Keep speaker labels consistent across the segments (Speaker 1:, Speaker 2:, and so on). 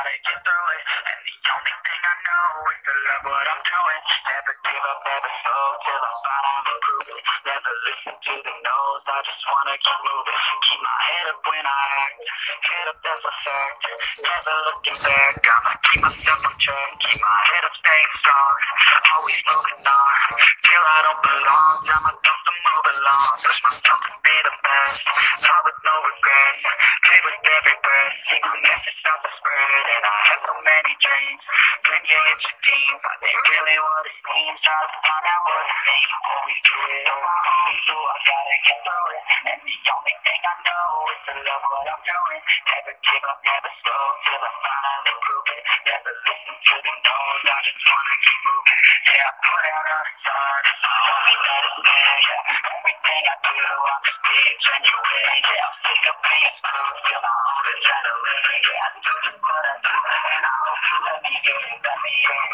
Speaker 1: gotta get through it. And the only thing I know is to love what I'm doing. Never give up, never slow till I find I'm improving. Never listen to the no's, I just wanna keep moving. Keep my head up when I act, head up that's a fact. Never looking back, I'ma keep myself on track. Keep my head up staying strong, always moving on. Till I don't belong, tell myself to move along. Push myself to be the best, fly with no regrets. Play with every breath, see my message start to spread. And I have so many dreams, can you hit your team? But they really what it seems, try to find out what it means. Always do it on my own, so I gotta get through it. And the only thing I know is to love what I'm doing. Never give up, never slow, till I finally prove it. Never listen to the no's, I just wanna keep moving. Yeah, I put out on the start, it's my only medicine. Yeah, everything I do, I'm just being genuine. Yeah, I'm sick of being screwed, feel my own adrenaline. Yeah, I do just what I do, and I hope you let me in, let me in.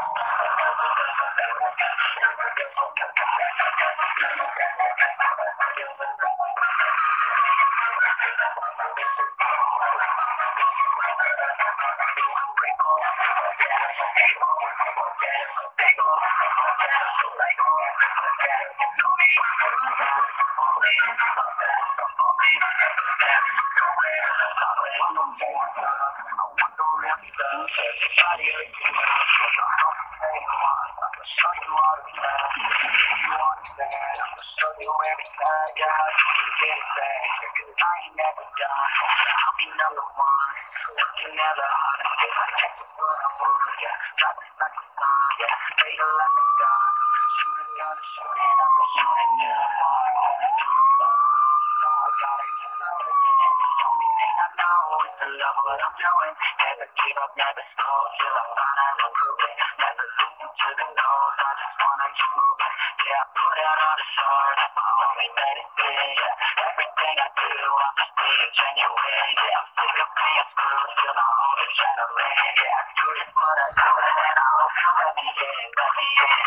Speaker 1: Love what I'm doing, never give up, never slow, till I find out I'm proving. Never listen to the no's, I just wanna keep moving. Yeah, I put out all the stars, that's my only medicine. Yeah, everything I do, I'm just being genuine. Yeah, I'm sick of being screwed, feel my own adrenaline. Yeah, I do just what I do, and I hope you let me in, let me in.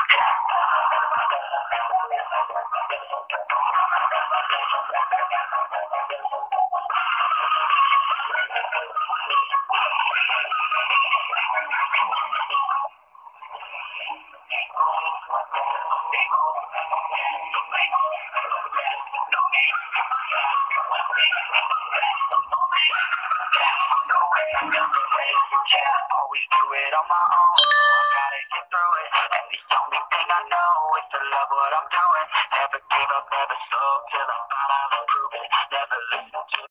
Speaker 1: Yeah, always do it on my own, so I gotta get through it. And the only thing I know is to love what I'm doing. Never give up, never slow, till I find I'm improving. Never listen to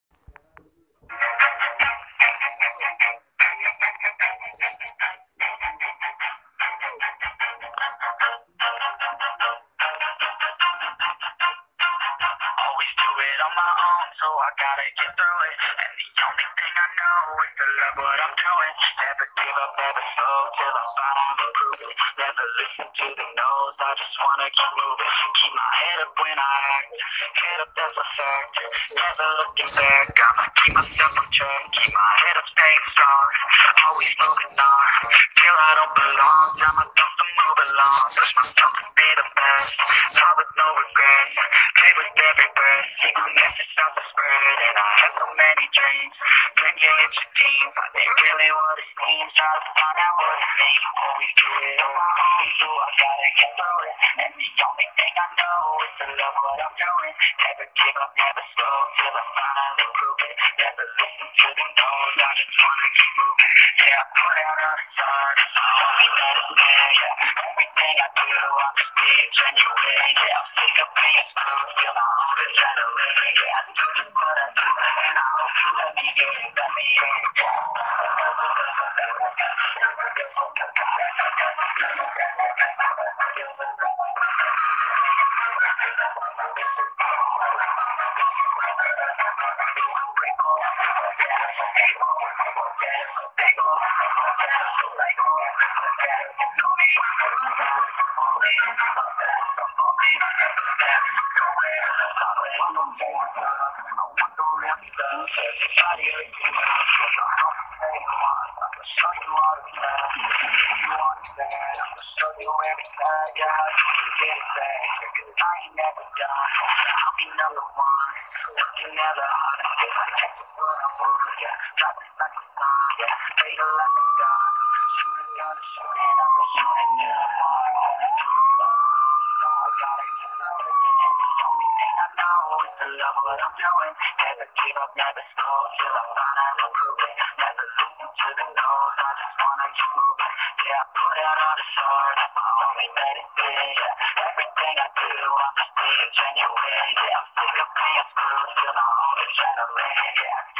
Speaker 1: always do it on my own, so I gotta get through it. And the only thing I know is to love what I'm doing. Never give up, never slow, till I find I'm improving. Never listen to the no's, I just wanna keep moving. Keep my head up when I act, head up that's a fact. Never looking back, I'ma keep myself on track. Keep my head up staying strong, always moving on. Till I don't belong, tell myself to move along. Push myself to be the best, fly with no regrets. Play with every breath, see my message start to spread. And I have so many dreams, can you hit your team? But they really what it seems, try to find out what it means. Always do it on my own, so I gotta get through it. And the only thing I know is to love what I'm doing. Never give up, never slow, till I finally prove it. Never listen to the no's, I just wanna keep moving. Yeah, I put out on the start, it's my only medicine. Yeah, everything I do, I'm just being genuine. Yeah, I'm sick of being screwed, feel my own adrenaline. Yeah, I do just what I do, and I hope you let me in, let me in. I'll be number one, working never hard. chase it, but I'm moving, yeah. Drop it like a bomb, yeah. Fatal like a gun. Shoot it, gonna shoot it, I'm gonna shoot it till I'm on. I gotta get through it, and the only thing I know is to love what I'm doing. Never give up, never slow, till I finally prove it. Never listen to the no's, I just wanna keep moving. Yeah, I put out all the sword, that's my only medicine, yeah. Everything I do, I'm just being genuine, yeah. I'm sick of being screwed, feel my own adrenaline, yeah.